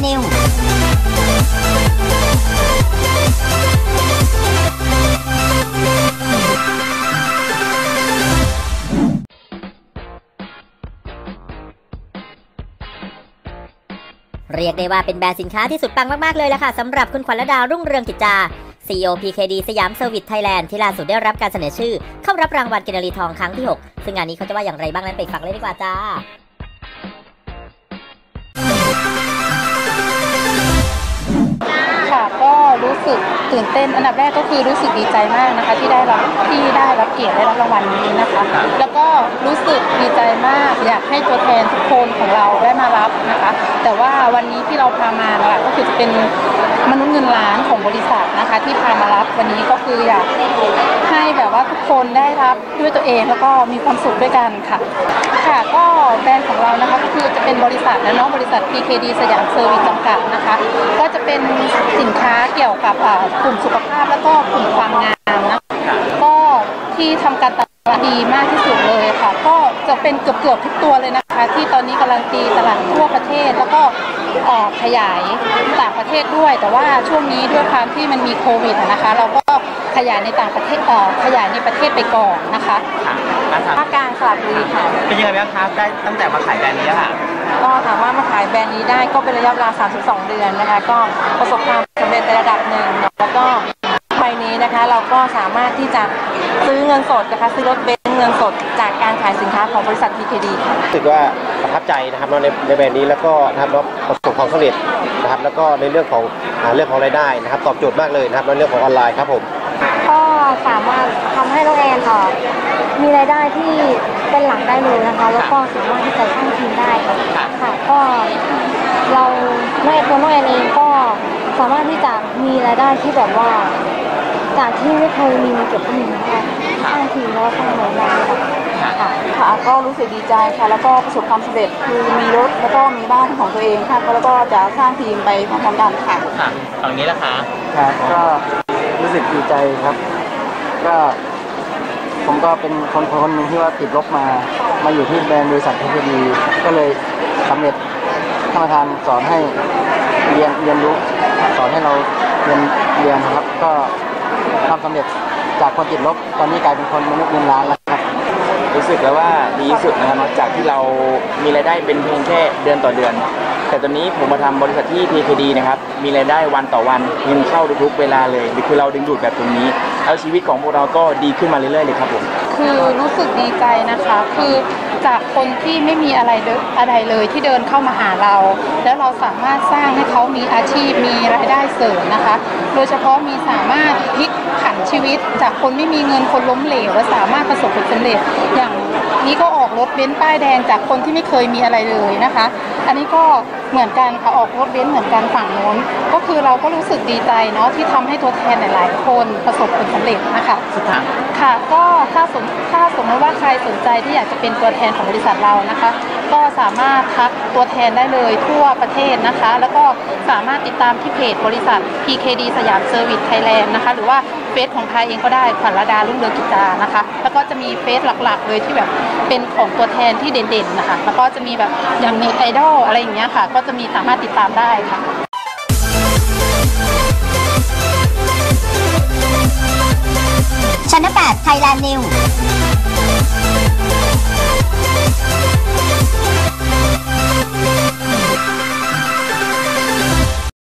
Thailand Newsเรียกได้ว่าเป็นแบรนด์สินค้าที่สุดปังมากๆเลยละค่ะสำหรับคุณขวัญฤดารุ่งเรืองกิจจา CEO PKD สยามเซอร์วิสไทยแลนด์ที่ล่าสุดได้รับการเสนอชื่อเข้ารับรางวัลกินรีทองครั้งที่ 6 ซึ่งงานนี้เขาจะว่าอย่างไรบ้างนั้นไปฟังเลยดีกว่าจ้าค่ะก็รู้สึกตื่นเต้นอันดับแรกก็คือรู้สึกดีใจมากนะคะที่ได้รับเกียรติได้รับรางวัลนี้นะคะแล้วก็รู้สึกดีใจมากอยากให้ตัวแทนทุกคนของเราได้มารับนะคะแต่ว่าวันนี้ที่เราพามานะคะก็คือจะเป็นมนุษย์เงินล้านของบริษัทนะคะที่พามารับวันนี้ก็คืออยากให้แบบว่าทุกคนได้รับด้วยตัวเองแล้วก็มีความสุขด้วยกันค่ะค่ะก็แบรนด์ของเรานะคะก็คือจะเป็นบริษัทและน้องบริษัท PKD สยามเซอร์วิสจำกัดนะคะก็จะเป็นสินค้าเกี่ยวกับกลุ่มสุขภาพแล้วก็กลุ่มความงามนะก็ที่ทำการตลาดดีมากที่สุดเลยค่ะก็จะเป็นเกือบทุกตัวเลยนะคะที่ตอนนี้การันตีตลาดทั่วประเทศแล้วก็ขยายต่างประเทศด้วยแต่ว่าช่วงนี้ด้วยความที่มันมีโควิดนะคะเราก็ขยายในต่างประเทศขยายในประเทศไปก่อนนะคะภาคกลางสระบุรีค่ะเป็นยังไงบ้างครับได้ตั้งแต่มาขายแบรนด์นี้ค่ะก็ถามว่ามาขายแบรนด์นี้ได้ก็เป็นระยะเวลา32 เดือนนะคะก็ประสบความสำเร็จในระดับหนึ่งแล้วก็ใบนี้นะคะเราก็สามารถที่จะซื้อเงินสดนะคะซื้อรถเบนซ์เงินสดจากการขายสินค้าของบริษัท PKD รู้สึกว่าประทับใจนะครับในแบรนด์นี้แล้วก็นะครับประสบความสำเร็จนะครับแล้วก็ในเรื่องของรายได้นะครับตอบโจทย์มากเลยนะครับในเรื่องของออนไลน์ครับผมก็สามารถทำให้น้องแอนมีรายได้ที่เป็นหลักได้เลยนะคะแล้วก็สามารถที่จะสร้างทีมได้ค่ะก็เราตัวน้องแอนเองก็สามารถที่จะมีรายได้ที่แบบว่าจากที่ไม่เคยมีมาเก็บก็มีนะคะสร้างทีมแล้วสร้างรายได้ค่ะก็รู้สึกดีใจค่ะแล้วก็ประสบความสำเร็จคือมีรถแล้วก็มีบ้านของตัวเองค่ะแล้วก็จะสร้างทีมไปพร้อมๆกันค่ะฝั่งนี้ล่ะคะครับก็รู้สึกดีใจครับก็ผมก็เป็นคนหนึ่งที่ว่าติดลบมาอยู่ที่แบรนด์บริษัท PKD ก็เลยสำเร็จท่านประธานสอนให้เรียนรู้สอนให้เราเรียนครับก็ทำสำเร็จจากคนติดลบตอนนี้กลายเป็นคนมนุษย์เงินล้านแล้วครับรู้สึกแล้วว่าดีที่สุดนะครับจากที่เรามีรายได้เป็นเพียงแค่เดือนต่อเดือนแต่ตอนนี้ผมมาทำบริษัทที่ PKD นะครับมีรายได้วันต่อวันเงินเข้าทุกๆเวลาเลยคือเราดึงดูดแบบตรงนี้แล้วชีวิตของพวกเราก็ดีขึ้นมาเรื่อยๆเลยครับผมคือรู้สึกดีใจนะคะคือจากคนที่ไม่มีอะไรเลยที่เดินเข้ามาหาเราแล้วเราสามารถสร้างให้เขามีอาชีพมีรายได้เสริมนะคะโดยเฉพาะมีสามารถพลิกผันชีวิตจากคนไม่มีเงินคนล้มเหลวและสามารถประสบผลสำเร็จอย่างนี้ก็ออกรถเบนซ์ป้ายแดงจากคนที่ไม่เคยมีอะไรเลยนะคะอันนี้ก็เหมือนกันค่ะออกรถเบนซ์เหมือนกันฝั่งโน้นก็คือเราก็รู้สึกดีใจเนาะที่ทำให้ตัวแทนหลายๆคนประสบผลสำเร็จนะคะค่ะก็ถ้าสมมติว่าใครสนใจที่อยากจะเป็นตัวแทนของบริษัทเรานะคะก็สามารถทักตัวแทนได้เลยทั่วประเทศนะคะแล้วก็สามารถติดตามที่เพจบริษัท PKD สยามเซอร์วิสไทยแลนด์นะคะหรือว่าเฟซของไทยเองก็ได้ขวัญฤดารุ่งเรืองกิจจานะคะแล้วก็จะมีเฟซหลักๆเลยที่แบบเป็นของตัวแทนที่เด่นๆนะคะแล้วก็จะมีแบบอย่างเน็ตไอดอลอะไรอย่างเงี้ยค่ะก็จะมีสามารถติดตามได้ค่ะ Channel 8 Thailand News